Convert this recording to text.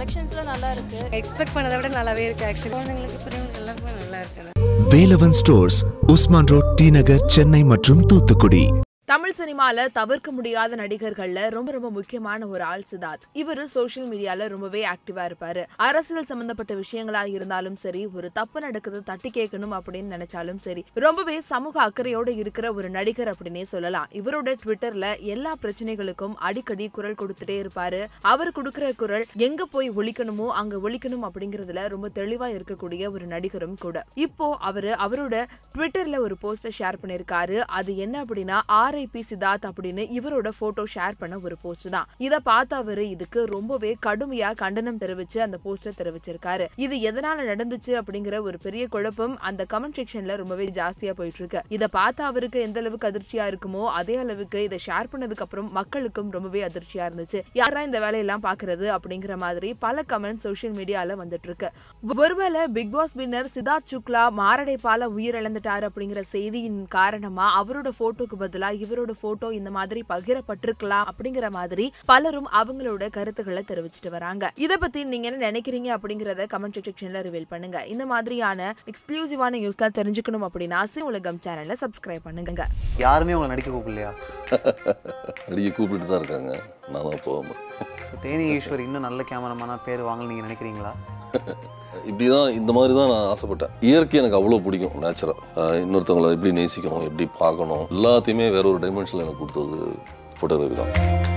கலெக்ஷன்ஸ்லாம் நல்லா இருக்கு. எக்ஸ்பெக்ட் பண்ணதை விட நல்லாவே இருக்கு ஆக்சுவலி. குழந்தைங்களுக்கு பெரியவங்களுக்கு எல்லாருமே நல்லா இருக்கு. வேலவன் ஸ்டோர்ஸ், உஸ்மான் ரோட், டி நகர், சென்னை மற்றும் தூத்துக்குடி. தமிழ் சினிமால தவிர்க்க முடியாத நடிகர்கள்ல ரொம்ப ரொம்ப முக்கியமான ஒரு ஆள் சித்தார்த். இவரு சோசியல் மீடியால ரொம்பவே ஆக்டிவா இருப்பாரு. அரசியல் சம்பந்தப்பட்ட விஷயங்களா இருந்தாலும் சரி, ஒரு தப்பு நடக்குது தட்டி கேட்கணும் அப்படின்னு நினைச்சாலும் சரி, ரொம்பவே சமூக அக்கறையோட இருக்கிற ஒரு நடிகர் அப்படின்னே சொல்லலாம். இவரோட ட்விட்டர்ல எல்லா பிரச்சனைகளுக்கும் அடிக்கடி குரல் கொடுத்துட்டே இருப்பாரு. அவர் கொடுக்கிற குரல் எங்க போய் ஒழிக்கணுமோ அங்க ஒழிக்கணும் அப்படிங்கறதுல ரொம்ப தெளிவா இருக்கக்கூடிய ஒரு நடிகரும் கூட. இப்போ அவரோட ட்விட்டர்ல ஒரு போஸ்டர் ஷேர் பண்ணிருக்காரு. அது என்ன அப்படின்னா RIP சித்தார்த் அப்படின்னு இவரோட போட்டோ ஷேர் பண்ண ஒரு போஸ்ட் தான். இத பார்த்து அவரு இதுக்கு ரொம்பவே கடுமையா கண்டனம் தெரிவிச்சு அந்த போஸ்டர் தெரிவிச்சிருக்காரு. இது எதனால நடந்துச்சு அப்படிங்கிற ஒரு பெரிய குழப்பம் அந்த கமெண்ட் செக்ஷன்ல ரொம்பவே ஜாஸ்தியா போயிட்டு இருக்கு. இத பார்த்து அவருக்கு எந்த அளவுக்கு அதிர்ச்சியா இருக்குமோ அதே அளவுக்கு இதை ஷேர் பண்ணதுக்கு அப்புறம் மக்களுக்கும் ரொம்பவே அதிர்ச்சியா இருந்துச்சு. யாரா இந்த வேலையெல்லாம் பாக்குறது அப்படிங்கிற மாதிரி பல கமெண்ட் சோசியல் மீடியால வந்துட்டு இருக்கு. ஒருவேளை Bigg Boss winner Siddharth Shukla மாரடைப்பால உயிரிழந்துட்டாரு அப்படிங்கிற செய்தியின் காரணமா அவரோட போட்டோக்கு பதிலா இவரோட போட்டோ இந்த மாதிரி பகிரப்பட்டிருக்கலாம் அப்படிங்கிற மாதிரி பலரும் அவங்களோட கருத்துக்களை தெரிவிச்சிட்டு வராங்க. இத பத்தி நீங்க என்ன நினைக்கிறீங்க அப்படிங்கறத கமெண்ட் செக்ஷன்ல ரிவீல் பண்ணுங்க. இந்த மாதிரியான எக்ஸ்க்ளூசிவான நியூஸ்லாம் தெரிஞ்சுக்கணும் அப்படின்னா உலகம் சேனலை சப்ஸ்கிரைப் பண்ணுங்க. யாருமே உங்களை நடிக்க கூப்பிடலையா? நடிக்க கூப்பிட்டு தான் இருக்காங்க, நான் தான் போகாம. தேனி ஈஸ்வர் இன்னும் நல்ல கேமராமேனா பேர் வாங்கன்னு நீங்க நினைக்கிறீங்களா? இப்படிதான் இந்த மாதிரி தான் நான் ஆசைப்பட்டேன். இயற்கை எனக்கு அவ்வளோ பிடிக்கும். நேச்சுரல் இன்னொருத்தவங்களை எப்படி நேசிக்கணும், எப்படி பார்க்கணும், எல்லாத்தையுமே வேற ஒரு டைமென்ஷனில் எனக்கு கொடுத்தது ஃபோட்டோகிராஃபி தான்.